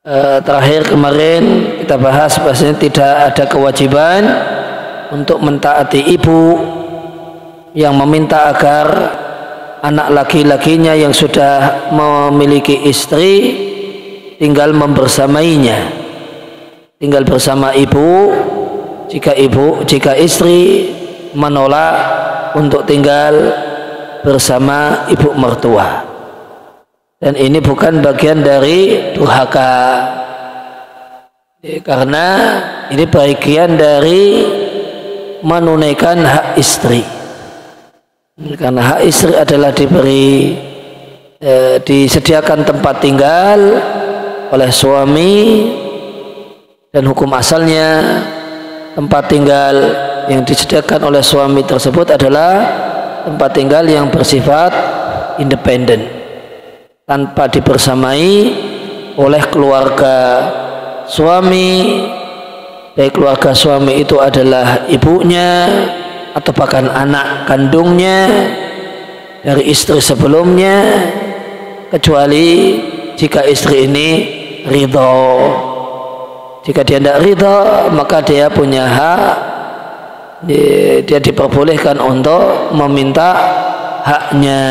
terakhir kemarin kita bahas bahasanya tidak ada kewajiban untuk mentaati ibu yang meminta agar anak laki-lakinya yang sudah memiliki istri tinggal membersamainya, tinggal bersama ibu jika istri menolak untuk tinggal bersama ibu mertua. Dan ini bukan bagian dari durhaka, karena ini bagian dari menunaikan hak istri. Karena hak istri adalah disediakan tempat tinggal oleh suami, dan hukum asalnya tempat tinggal yang disediakan oleh suami tersebut adalah tempat tinggal yang bersifat independen, tanpa dibersamai oleh keluarga suami, baik keluarga suami itu adalah ibunya atau bahkan anak kandungnya dari istri sebelumnya, kecuali jika istri ini ridho. Jika dia tidak ridho, maka dia punya hak, dia diperbolehkan untuk meminta haknya.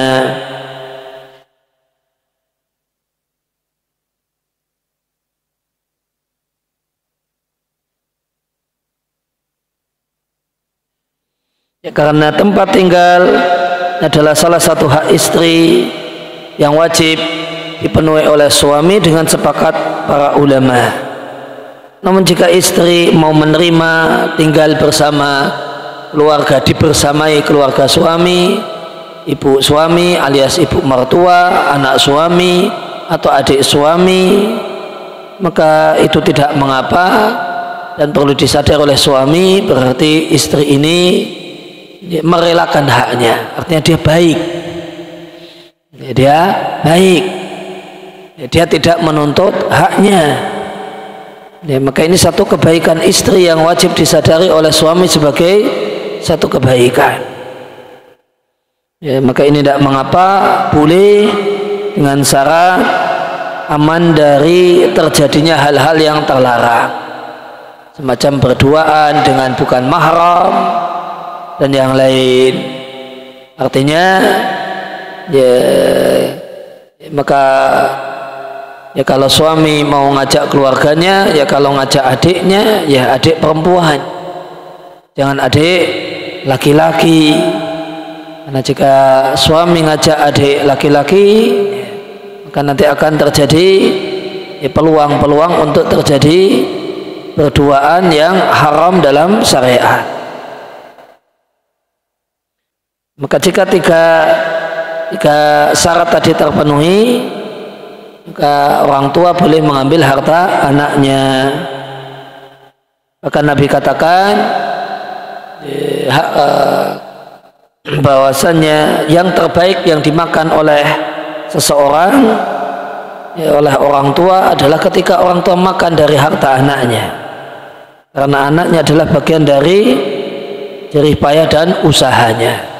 Ya, karena tempat tinggal adalah salah satu hak istri yang wajib dipenuhi oleh suami dengan sepakat para ulama. Namun jika istri mau menerima tinggal bersama keluarga, dibersamai keluarga suami, ibu suami alias ibu mertua, anak suami atau adik suami, maka itu tidak mengapa dan perlu disadari oleh suami. Berarti istri ini dia merelakan haknya, artinya dia baik, dia tidak menuntut haknya. Maka ini satu kebaikan istri yang wajib disadari oleh suami sebagai satu kebaikan. Maka ini tidak mengapa, boleh dengan syarat aman dari terjadinya hal-hal yang terlarang, semacam berduaan dengan bukan mahram dan yang lain. Artinya maka kalau suami mau ngajak keluarganya, kalau ngajak adiknya, adik perempuan, jangan adik laki-laki. Karena jika suami ngajak adik laki-laki, maka nanti akan terjadi peluang-peluang untuk terjadi berduaan yang haram dalam syariat. Maka jika tiga syarat tadi terpenuhi, maka orang tua boleh mengambil harta anaknya. Bahkan Nabi katakan bahwasannya yang terbaik yang dimakan oleh seseorang, oleh orang tua, adalah ketika orang tua makan dari harta anaknya, karena anaknya adalah bagian dari jerih payah dan usahanya.